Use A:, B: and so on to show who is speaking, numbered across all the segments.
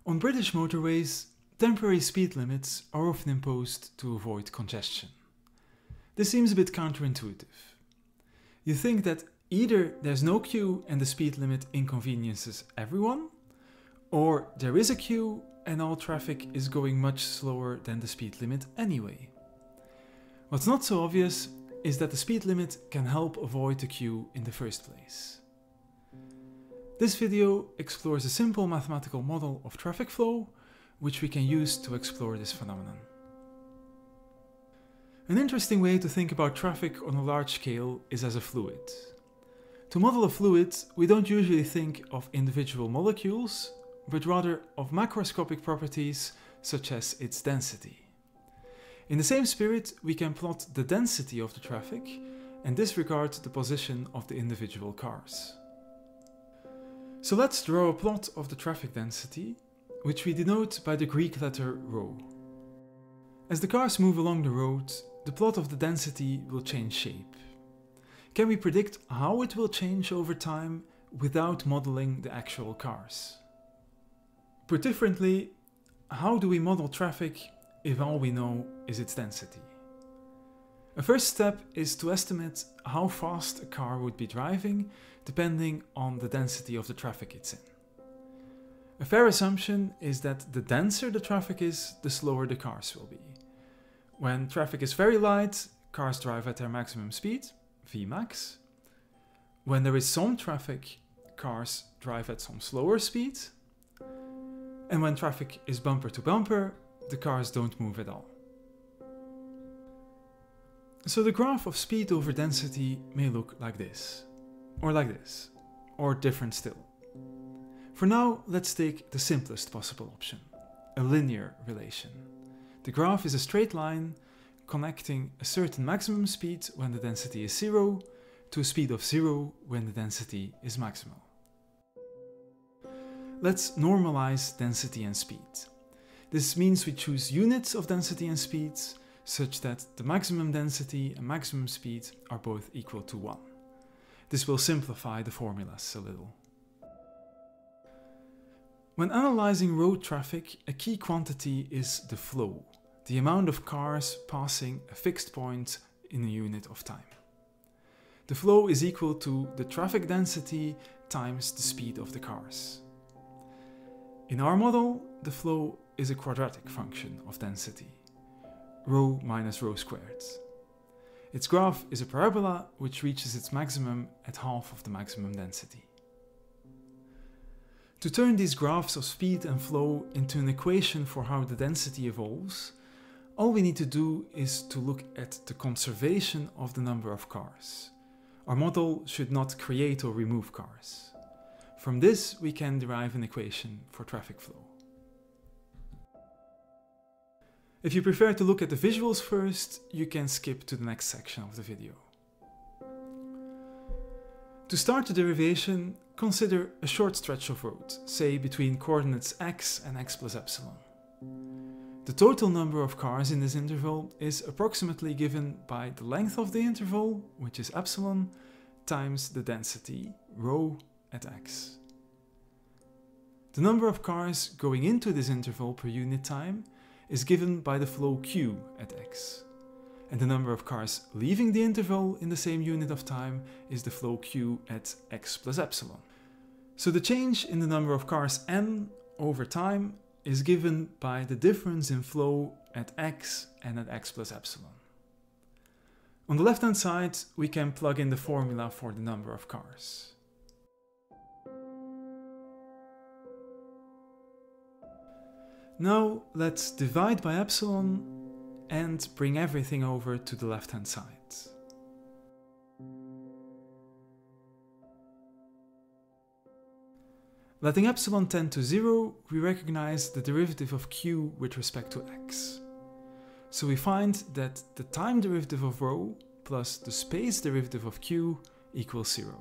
A: On British motorways, temporary speed limits are often imposed to avoid congestion. This seems a bit counterintuitive. You think that either there's no queue and the speed limit inconveniences everyone, or there is a queue and all traffic is going much slower than the speed limit anyway. What's not so obvious is that the speed limit can help avoid the queue in the first place. This video explores a simple mathematical model of traffic flow, which we can use to explore this phenomenon. An interesting way to think about traffic on a large scale is as a fluid. To model a fluid, we don't usually think of individual molecules, but rather of macroscopic properties such as its density. In the same spirit, we can plot the density of the traffic and disregard the position of the individual cars. So let's draw a plot of the traffic density, which we denote by the Greek letter ρ. As the cars move along the road, the plot of the density will change shape. Can we predict how it will change over time without modeling the actual cars? Put differently, how do we model traffic if all we know is its density? A first step is to estimate how fast a car would be driving depending on the density of the traffic it's in. A fair assumption is that the denser the traffic is, the slower the cars will be. When traffic is very light, cars drive at their maximum speed, Vmax. When there is some traffic, cars drive at some slower speed. And when traffic is bumper to bumper, the cars don't move at all. So the graph of speed over density may look like this, or different still. For now, let's take the simplest possible option, a linear relation. The graph is a straight line connecting a certain maximum speed when the density is 0 to a speed of 0 when the density is maximal. Let's normalize density and speed. This means we choose units of density and speed such that the maximum density and maximum speed are both equal to 1. This will simplify the formulas a little. When analyzing road traffic, a key quantity is the flow, the amount of cars passing a fixed point in a unit of time. The flow is equal to the traffic density times the speed of the cars. In our model, the flow is a quadratic function of density, ρ minus ρ squared. Its graph is a parabola which reaches its maximum at half of the maximum density. To turn these graphs of speed and flow into an equation for how the density evolves, all we need to do is to look at the conservation of the number of cars. Our model should not create or remove cars. From this, we can derive an equation for traffic flow. If you prefer to look at the visuals first, you can skip to the next section of the video. To start the derivation, consider a short stretch of road, say between coordinates x and x plus epsilon. The total number of cars in this interval is approximately given by the length of the interval, which is epsilon, times the density, ρ, at x. The number of cars going into this interval per unit time is given by the flow q at x. And the number of cars leaving the interval in the same unit of time is the flow q at x plus epsilon. So the change in the number of cars n over time is given by the difference in flow at x and at x plus epsilon. On the left hand side, we can plug in the formula for the number of cars. Now let's divide by epsilon and bring everything over to the left hand side. Letting epsilon tend to 0, we recognize the derivative of q with respect to x. So we find that the time derivative of ρ plus the space derivative of q equals 0.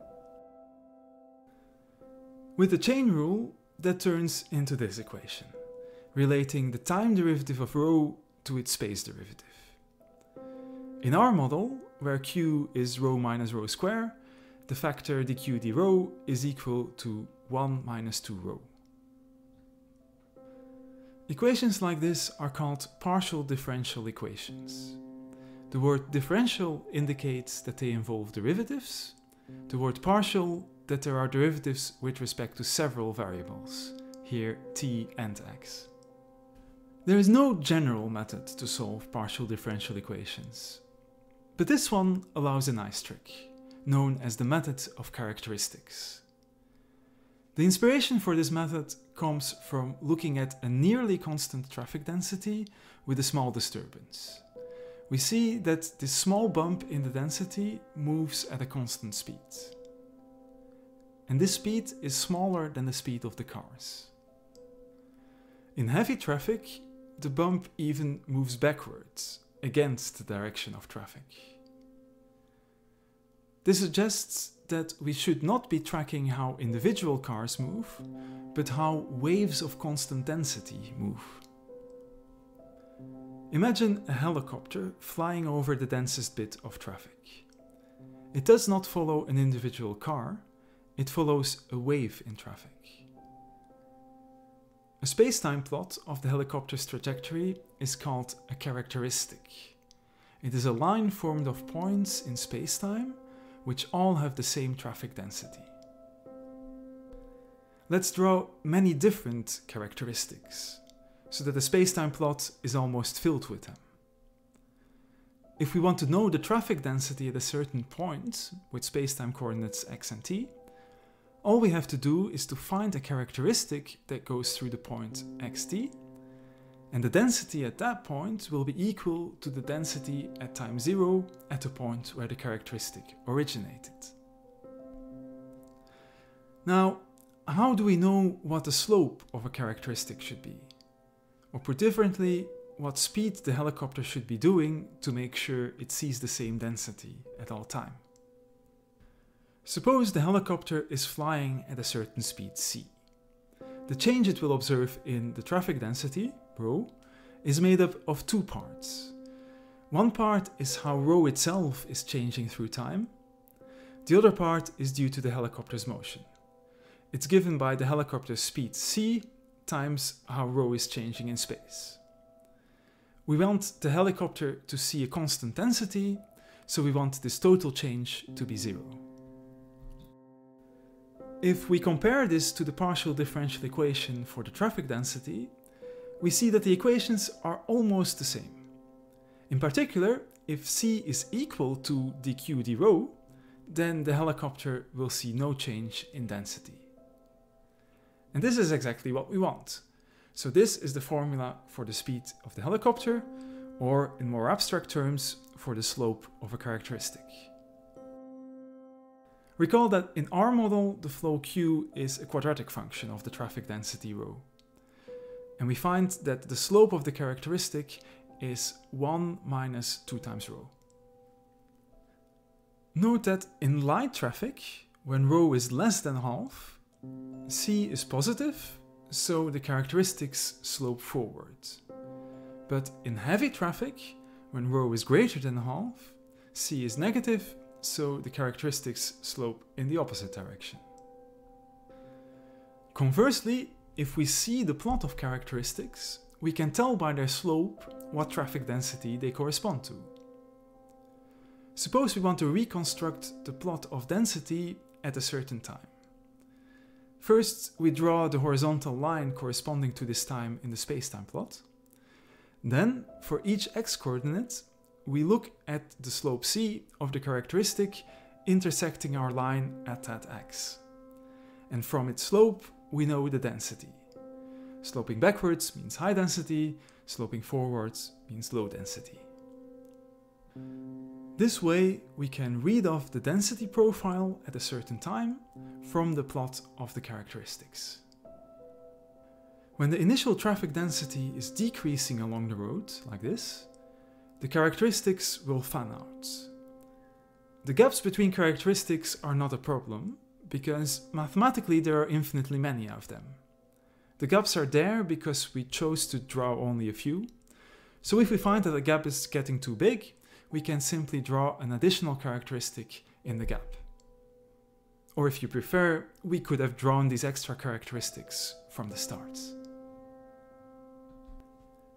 A: With the chain rule, that turns into this equation, relating the time derivative of ρ to its space derivative. In our model, where q is ρ minus ρ squared, the factor dq dρ is equal to 1 minus 2 ρ. Equations like this are called partial differential equations. The word differential indicates that they involve derivatives, the word partial that there are derivatives with respect to several variables, here t and x. There is no general method to solve partial differential equations, but this one allows a nice trick, known as the method of characteristics. The inspiration for this method comes from looking at a nearly constant traffic density with a small disturbance. We see that this small bump in the density moves at a constant speed. And this speed is smaller than the speed of the cars. In heavy traffic, the bump even moves backwards, against the direction of traffic. This suggests that we should not be tracking how individual cars move, but how waves of constant density move. Imagine a helicopter flying over the densest bit of traffic. It does not follow an individual car, it follows a wave in traffic. A space-time plot of the helicopter's trajectory is called a characteristic. It is a line formed of points in space-time which all have the same traffic density. Let's draw many different characteristics, so that the space-time plot is almost filled with them. If we want to know the traffic density at a certain point, with space-time coordinates x and t, all we have to do is to find a characteristic that goes through the point xt, and the density at that point will be equal to the density at time 0 at the point where the characteristic originated. Now, how do we know what the slope of a characteristic should be? Or put differently, what speed the helicopter should be doing to make sure it sees the same density at all time. Suppose the helicopter is flying at a certain speed c. The change it will observe in the traffic density, ρ, is made up of two parts. One part is how ρ itself is changing through time. The other part is due to the helicopter's motion. It's given by the helicopter's speed c times how ρ is changing in space. We want the helicopter to see a constant density, so we want this total change to be 0. If we compare this to the partial differential equation for the traffic density, we see that the equations are almost the same. In particular, if c is equal to dq dρ, then the helicopter will see no change in density. And this is exactly what we want. So this is the formula for the speed of the helicopter, or in more abstract terms, for the slope of a characteristic. Recall that in our model, the flow q is a quadratic function of the traffic density ρ. And we find that the slope of the characteristic is 1 minus 2 times ρ. Note that in light traffic, when ρ is less than half, c is positive, so the characteristics slope forward. But in heavy traffic, when ρ is greater than half, c is negative, so the characteristics slope in the opposite direction. Conversely, if we see the plot of characteristics, we can tell by their slope what traffic density they correspond to. Suppose we want to reconstruct the plot of density at a certain time. First, we draw the horizontal line corresponding to this time in the spacetime plot. Then, for each x-coordinate, we look at the slope c of the characteristic intersecting our line at that x. And from its slope, we know the density. Sloping backwards means high density, sloping forwards means low density. This way, we can read off the density profile at a certain time from the plot of the characteristics. When the initial traffic density is decreasing along the road, like this, the characteristics will fan out. The gaps between characteristics are not a problem, because mathematically there are infinitely many of them. The gaps are there because we chose to draw only a few, so if we find that a gap is getting too big, we can simply draw an additional characteristic in the gap. Or if you prefer, we could have drawn these extra characteristics from the start.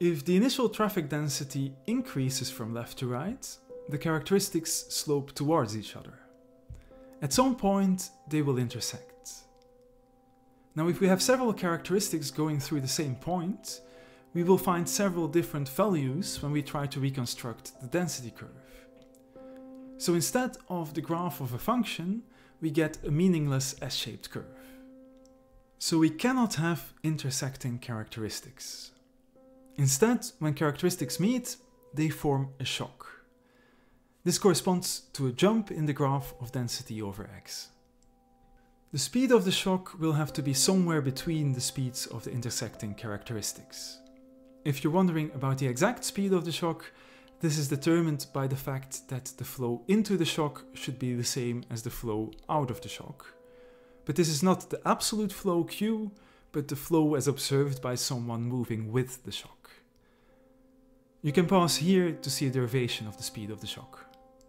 A: If the initial traffic density increases from left to right, the characteristics slope towards each other. At some point, they will intersect. Now, if we have several characteristics going through the same point, we will find several different values when we try to reconstruct the density curve. So instead of the graph of a function, we get a meaningless S-shaped curve. So we cannot have intersecting characteristics. Instead, when characteristics meet, they form a shock. This corresponds to a jump in the graph of density over x. The speed of the shock will have to be somewhere between the speeds of the intersecting characteristics. If you're wondering about the exact speed of the shock, this is determined by the fact that the flow into the shock should be the same as the flow out of the shock. But this is not the absolute flow q, but the flow as observed by someone moving with the shock. You can pause here to see a derivation of the speed of the shock.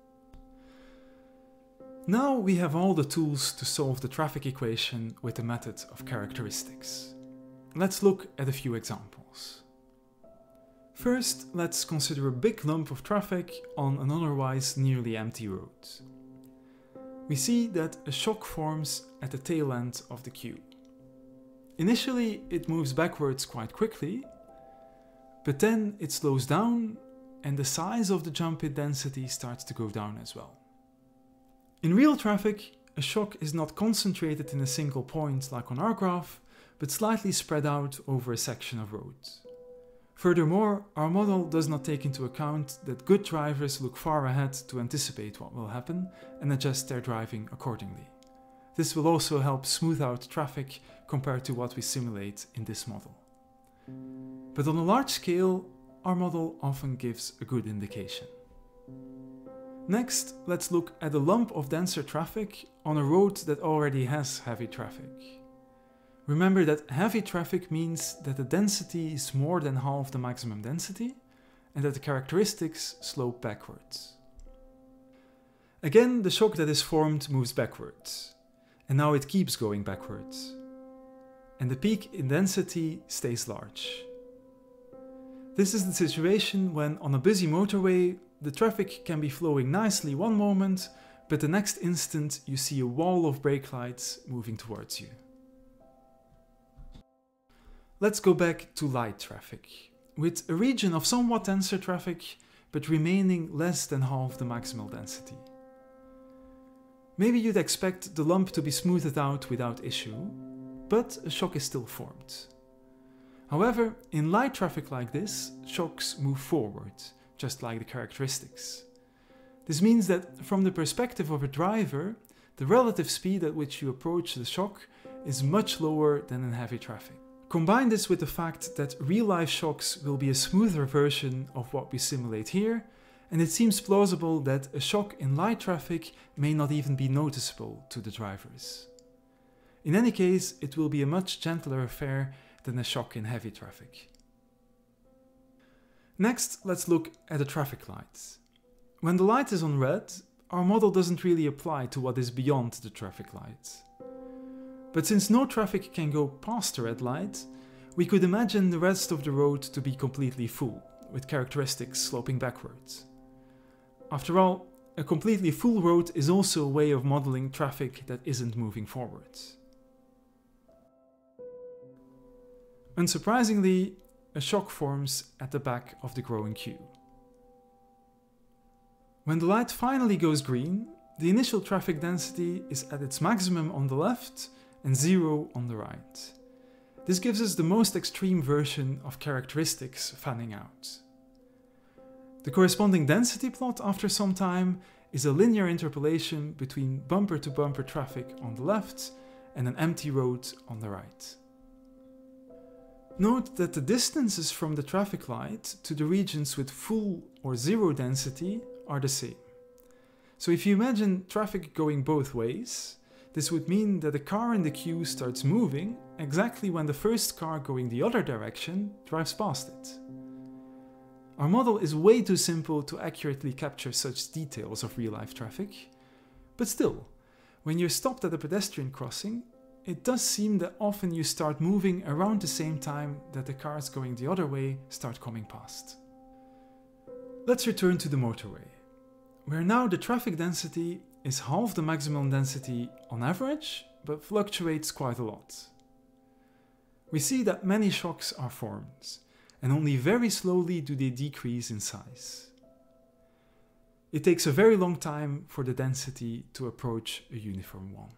A: Now we have all the tools to solve the traffic equation with the method of characteristics. Let's look at a few examples. First, let's consider a big lump of traffic on an otherwise nearly empty road. We see that a shock forms at the tail end of the queue. Initially, it moves backwards quite quickly, but then it slows down and the size of the jump in density starts to go down as well. In real traffic, a shock is not concentrated in a single point like on our graph, but slightly spread out over a section of road. Furthermore, our model does not take into account that good drivers look far ahead to anticipate what will happen and adjust their driving accordingly. This will also help smooth out traffic compared to what we simulate in this model. But on a large scale, our model often gives a good indication. Next, let's look at a lump of denser traffic on a road that already has heavy traffic. Remember that heavy traffic means that the density is more than half the maximum density and that the characteristics slope backwards. Again, the shock that is formed moves backwards, and now it keeps going backwards. And the peak in density stays large. This is the situation when on a busy motorway, the traffic can be flowing nicely one moment, but the next instant you see a wall of brake lights moving towards you. Let's go back to light traffic, with a region of somewhat denser traffic, but remaining less than half the maximal density. Maybe you'd expect the lump to be smoothed out without issue, but a shock is still formed. However, in light traffic like this, shocks move forward, just like the characteristics. This means that from the perspective of a driver, the relative speed at which you approach the shock is much lower than in heavy traffic. Combine this with the fact that real-life shocks will be a smoother version of what we simulate here, and it seems plausible that a shock in light traffic may not even be noticeable to the drivers. In any case, it will be a much gentler affair than a shock in heavy traffic. Next, let's look at the traffic light. When the light is on red, our model doesn't really apply to what is beyond the traffic light. But since no traffic can go past the red light, we could imagine the rest of the road to be completely full, with characteristics sloping backwards. After all, a completely full road is also a way of modeling traffic that isn't moving forwards. Unsurprisingly, a shock forms at the back of the growing queue. When the light finally goes green, the initial traffic density is at its maximum on the left and 0 on the right. This gives us the most extreme version of characteristics fanning out. The corresponding density plot after some time is a linear interpolation between bumper-to-bumper traffic on the left and an empty road on the right. Note that the distances from the traffic light to the regions with full or 0 density are the same. So if you imagine traffic going both ways, this would mean that a car in the queue starts moving exactly when the first car going the other direction drives past it. Our model is way too simple to accurately capture such details of real-life traffic, but still, when you're stopped at a pedestrian crossing, it does seem that often you start moving around the same time that the cars going the other way start coming past. Let's return to the motorway, where now the traffic density is half the maximum density on average, but fluctuates quite a lot. We see that many shocks are formed, and only very slowly do they decrease in size. It takes a very long time for the density to approach a uniform one.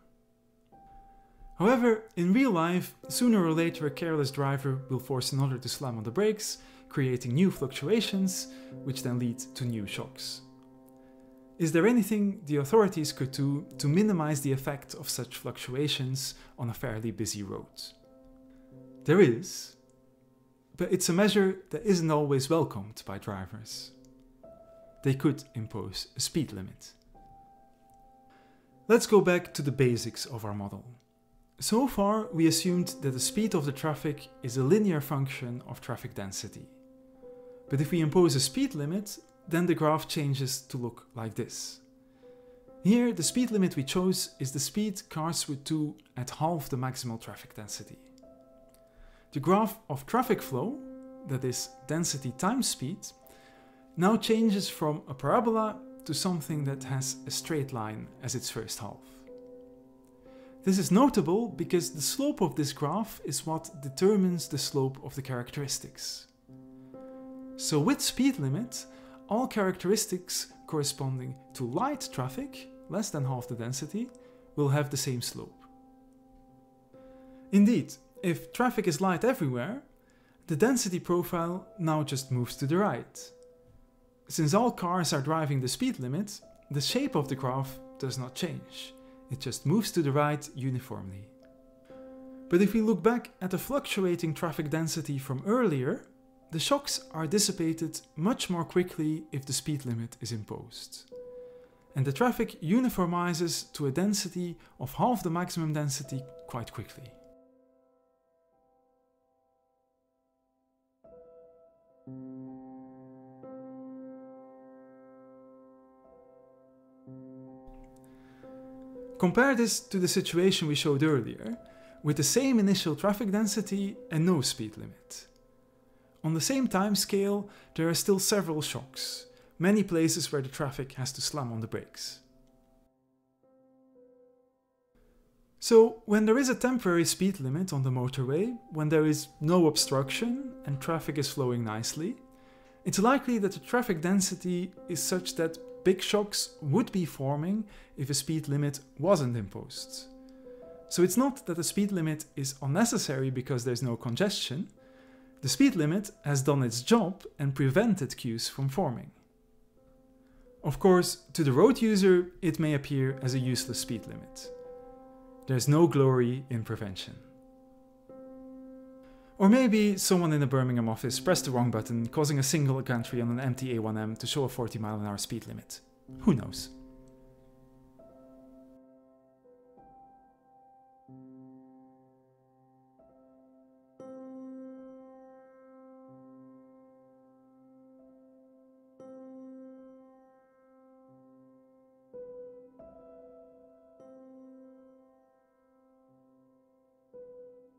A: However, in real life, sooner or later a careless driver will force another to slam on the brakes, creating new fluctuations, which then lead to new shocks. Is there anything the authorities could do to minimize the effect of such fluctuations on a fairly busy road? There is, but it's a measure that isn't always welcomed by drivers. They could impose a speed limit. Let's go back to the basics of our model. So far, we assumed that the speed of the traffic is a linear function of traffic density. But if we impose a speed limit, then the graph changes to look like this. Here, the speed limit we chose is the speed cars would do at half the maximal traffic density. The graph of traffic flow, that is density times speed, now changes from a parabola to something that has a straight line as its first half. This is notable because the slope of this graph is what determines the slope of the characteristics. So with speed limit, all characteristics corresponding to light traffic, less than half the density, will have the same slope. Indeed, if traffic is light everywhere, the density profile now just moves to the right. Since all cars are driving the speed limit, the shape of the graph does not change. It just moves to the right uniformly. But if we look back at the fluctuating traffic density from earlier, the shocks are dissipated much more quickly if the speed limit is imposed. And the traffic uniformizes to a density of half the maximum density quite quickly. Compare this to the situation we showed earlier, with the same initial traffic density and no speed limit. On the same time scale, there are still several shocks, many places where the traffic has to slam on the brakes. So, when there is a temporary speed limit on the motorway, when there is no obstruction and traffic is flowing nicely, it's likely that the traffic density is such that big shocks would be forming if a speed limit wasn't imposed. So it's not that the speed limit is unnecessary because there's no congestion. The speed limit has done its job and prevented queues from forming. Of course, to the road user, it may appear as a useless speed limit. There's no glory in prevention. Or maybe someone in a Birmingham office pressed the wrong button, causing a single gantry on an empty A1M to show a 40 mph speed limit. Who knows?